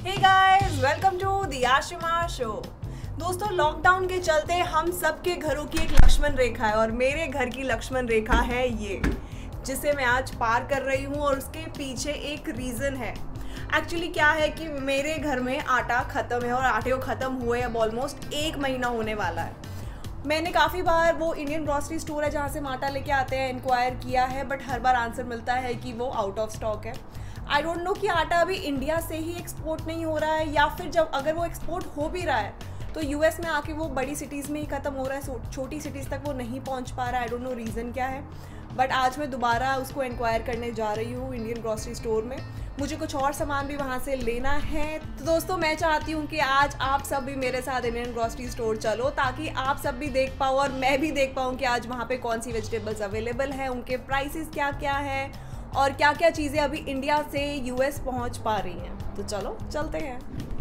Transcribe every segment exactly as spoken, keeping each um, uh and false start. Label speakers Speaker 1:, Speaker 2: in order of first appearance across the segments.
Speaker 1: Hey guys, welcome to the Ashima show. दोस्तों, lockdown के चलते हम सबके घरों की एक लक्ष्मण रेखा है और मेरे घर की लक्ष्मण रेखा है ये, जिसे मैं आज पार कर रही हूँ और उसके पीछे एक रीज़न है। एक्चुअली क्या है कि मेरे घर में आटा ख़त्म है और आटे को ख़त्म हुए अब ऑलमोस्ट एक महीना होने वाला है। मैंने काफ़ी बार वो इंडियन ग्रॉसरी स्टोर है जहाँ से हम आटा लेके आते हैं इंक्वायर किया है, बट हर बार आंसर मिलता है कि वो आउट ऑफ स्टॉक है। आई डोंट नो कि आटा अभी इंडिया से ही एक्सपोर्ट नहीं हो रहा है या फिर जब अगर वो एक्सपोर्ट हो भी रहा है तो यूएस में आके वो बड़ी सिटीज़ में ही ख़त्म हो रहा है, छोटी सिटीज़ तक वो नहीं पहुंच पा रहा है। आई डोंट नो रीज़न क्या है, बट आज मैं दोबारा उसको इंक्वायर करने जा रही हूँ इंडियन ग्रॉसरी स्टोर में। मुझे कुछ और सामान भी वहाँ से लेना है। तो दोस्तों, मैं चाहती हूँ कि आज आप सब भी मेरे साथ इंडियन ग्रॉसरी स्टोर चलो ताकि आप सब भी देख पाओ और मैं भी देख पाऊँ कि आज वहाँ पे कौन सी वेजिटेबल्स अवेलेबल है, उनके प्राइसेस क्या क्या है और क्या क्या चीज़ें अभी इंडिया से यूएस पहुँच पा रही हैं। तो चलो चलते हैं।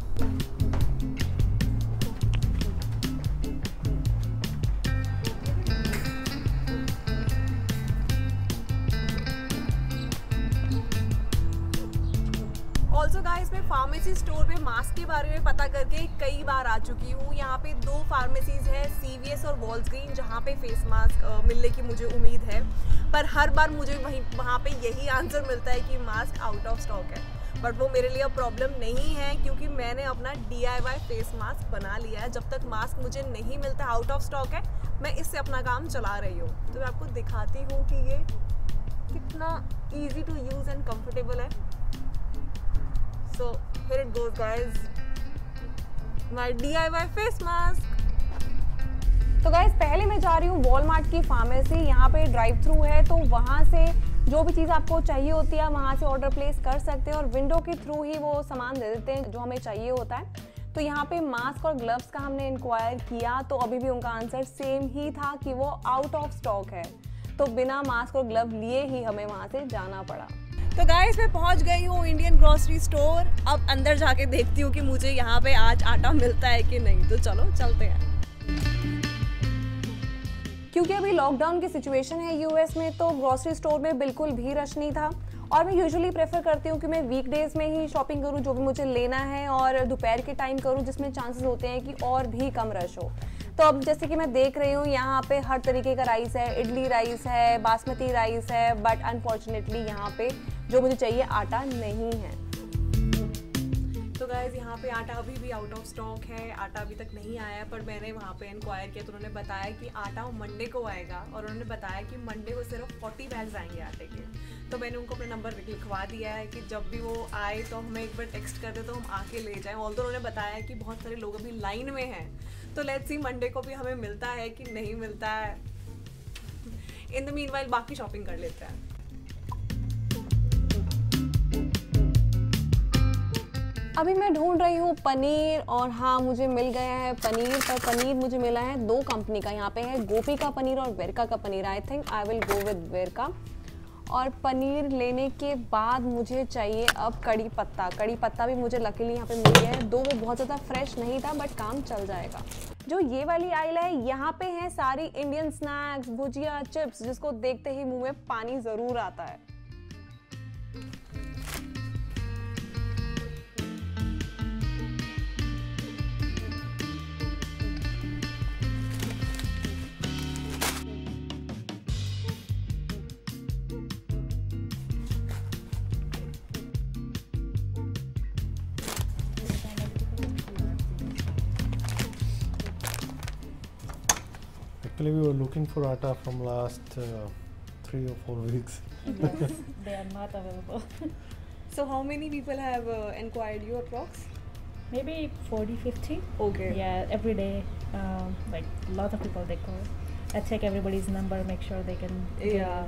Speaker 1: ऑल्सो गाइस, मैं फार्मेसी स्टोर में मास्क के बारे में पता करके कई बार आ चुकी हूँ। यहाँ पे दो फार्मेसीज है, सीवीएस और वॉल्सग्रीन, जहाँ पे फेस मास्क मिलने की मुझे उम्मीद है, पर हर बार मुझे वहीं वहाँ पे यही आंसर मिलता है कि मास्क आउट ऑफ स्टॉक है। बट वो मेरे लिए अब प्रॉब्लम नहीं है क्योंकि मैंने अपना D I Y face mask बना लिया है। जब तक मास्क मुझे नहीं मिलता, आउट ऑफ स्टॉक है, मैं इससे अपना काम चला रही हूँ। तो मैं आपको दिखाती हूँ कि ये कितना easy to use and comfortable है। So here it goes guys, my D I Y face mask।
Speaker 2: तो गाइज पहले मैं जा रही हूँ वॉलमार्ट की फार्मेसी। यहाँ पे ड्राइव थ्रू है तो वहाँ से जो भी चीज़ आपको चाहिए होती है वहाँ से ऑर्डर प्लेस कर सकते हैं और विंडो के थ्रू ही वो सामान दे देते हैं जो हमें चाहिए होता है। तो यहाँ पे मास्क और ग्लव्स का हमने इंक्वायर किया तो अभी भी उनका आंसर सेम ही था कि वो आउट ऑफ स्टॉक है। तो बिना मास्क और ग्लव लिए ही हमें वहाँ से जाना पड़ा।
Speaker 1: तो गाइस, मैं पहुंच गई हूँ इंडियन ग्रॉसरी स्टोर। अब अंदर जाके देखती हूँ कि मुझे यहाँ पे आज आटा मिलता है कि नहीं। तो चलो चलते हैं।
Speaker 2: क्योंकि अभी लॉकडाउन की सिचुएशन है यूएस में तो ग्रॉसरी स्टोर में बिल्कुल भी रश नहीं था और मैं यूजुअली प्रेफर करती हूँ कि मैं वीकडेज में ही शॉपिंग करूँ जो भी मुझे लेना है और दोपहर के टाइम करूँ जिसमें चांसेस होते हैं कि और भी कम रश हो। तो अब जैसे कि मैं देख रही हूँ यहाँ पे हर तरीके का राइस है, इडली राइस है, बासमती राइस है, बट अनफॉर्चुनेटली यहाँ पे जो मुझे चाहिए आटा नहीं है।
Speaker 1: तो गाइस, यहाँ पे आटा अभी भी आउट ऑफ स्टॉक है, आटा अभी तक नहीं आया। पर मैंने वहाँ पे इंक्वायर किया तो उन्होंने बताया कि आटा मंडे को आएगा और उन्होंने बताया कि मंडे को सिर्फ फोर्टी बैग्स आएंगे आटे के। तो मैंने उनको अपना नंबर लिखवा दिया है कि जब भी वो आए तो हमें एक बार टेक्स्ट कर दे तो हम आके ले जाएं। ऑल्दो उन्होंने बताया कि बहुत सारे लोग अभी लाइन में हैं, तो लेट्स सी मंडे को भी हमें मिलता है कि नहीं मिलता है। इन द मीनवाइल बाकी शॉपिंग कर लेते हैं।
Speaker 2: अभी मैं ढूंढ रही हूँ पनीर और हाँ मुझे मिल गया है पनीर। पर पनीर मुझे मिला है दो कंपनी का। यहाँ पे है गोपी का पनीर और वेरका का पनीर। I think I will go with Verka. और पनीर लेने के बाद मुझे चाहिए अब कड़ी पत्ता। कड़ी पत्ता भी मुझे लकीली यहाँ पे मिल गया है, दो वो बहुत ज़्यादा फ्रेश नहीं था बट काम चल जाएगा। जो ये वाली आइल है यहाँ पे है सारी इंडियन स्नैक्स, भुजिया, चिप्स, जिसको देखते ही मुंह में पानी ज़रूर आता है।
Speaker 3: Actually, we were looking for atta from last uh, three or four weeks.
Speaker 4: Yes, they are not available.
Speaker 1: So how many people have uh, inquired you approx?
Speaker 4: Maybe forty, fifty.
Speaker 1: Okay.
Speaker 4: Yeah, every day, um, like a lot of people they call. I check everybody's number, make sure they can.
Speaker 1: Yeah.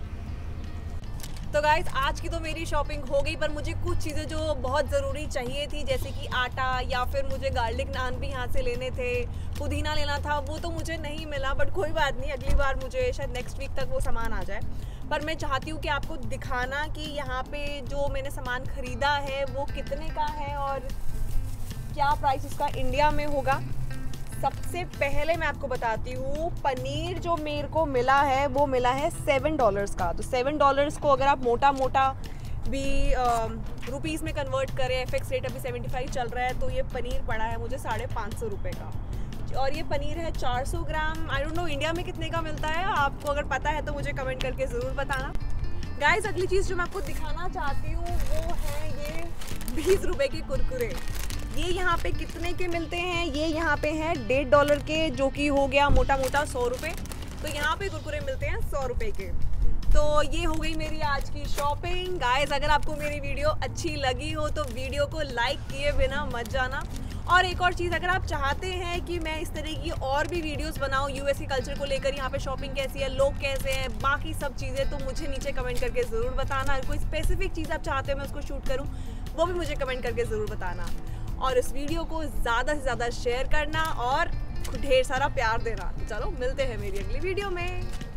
Speaker 1: तो guys, आज की तो मेरी shopping हो गई, पर मुझे कुछ चीज़ें जो बहुत ज़रूरी चाहिए थी जैसे कि आटा या फिर मुझे गार्लिक नान भी यहाँ से लेने थे, पुदीना लेना था, वो तो मुझे नहीं मिला। बट कोई बात नहीं, अगली बार मुझे शायद नेक्स्ट वीक तक वो सामान आ जाए। पर मैं चाहती हूँ कि आपको दिखाना कि यहाँ पे जो मैंने सामान ख़रीदा है वो कितने का है और क्या प्राइस उसका इंडिया में होगा। सबसे पहले मैं आपको बताती हूँ, पनीर जो मेरे को मिला है वो मिला है सेवन डॉलर्स का। तो सेवन डॉलर्स को अगर आप मोटा मोटा भी रुपीस में कन्वर्ट करें, एफएक्स रेट अभी सेवेंटी फाइव चल रहा है, तो ये पनीर पड़ा है मुझे साढ़े पाँच सौ रुपये का। और ये पनीर है चार सौ ग्राम। आई डोंट नो इंडिया में कितने का मिलता है, आपको अगर पता है तो मुझे कमेंट करके ज़रूर बताना। गाइस अगली चीज़ जो मैं आपको दिखाना चाहती हूँ वो है ये बीस रुपए के कुरकुरे। ये यहाँ पे कितने के मिलते हैं? ये यहाँ पे हैं डेढ़ डॉलर के, जो कि हो गया मोटा मोटा सौ रुपये। तो यहाँ पे कुरकुरे मिलते हैं सौ रुपये के। तो ये हो गई मेरी आज की शॉपिंग। गाइस अगर आपको मेरी वीडियो अच्छी लगी हो तो वीडियो को लाइक किए बिना मत जाना। और एक और चीज़, अगर आप चाहते हैं कि मैं इस तरह की और भी वीडियोस बनाऊं यूएस के कल्चर को लेकर, यहाँ पे शॉपिंग कैसी है, लोग कैसे हैं, बाकी सब चीज़ें, तो मुझे नीचे कमेंट करके ज़रूर बताना। अगर कोई स्पेसिफिक चीज़ आप चाहते हो मैं उसको शूट करूँ, वो भी मुझे कमेंट करके ज़रूर बताना। और इस वीडियो को ज़्यादा से ज़्यादा शेयर करना और ढेर सारा प्यार देना। तो चलो मिलते हैं मेरी अगली वीडियो में।